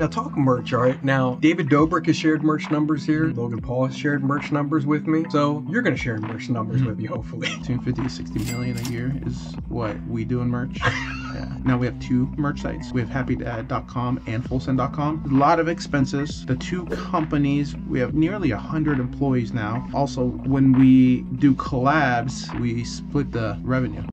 Now talk merch, all right? Now, David Dobrik has shared merch numbers here. Logan Paul has shared merch numbers with me. So you're going to share merch numbers with me, hopefully. Between 50 to 60 million a year is what we do in merch. Yeah. Now we have 2 merch sites. We have happydad.com and FullSend.com. A lot of expenses. The 2 companies, we have nearly 100 employees now. Also, when we do collabs, we split the revenue.